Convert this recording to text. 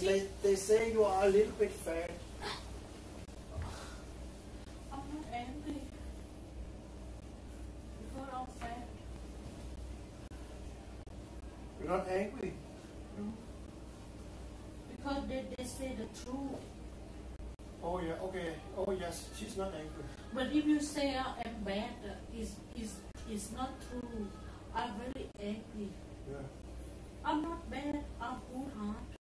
they say you are a little bit fat. I'm not angry. Because I'm fat. You're not angry? No. Because they say the truth. Oh yeah, okay. Oh yes, she's not angry. But if you say I am bad, it's not true. I'm very angry. Yeah. I'm not bad. I'm good heart.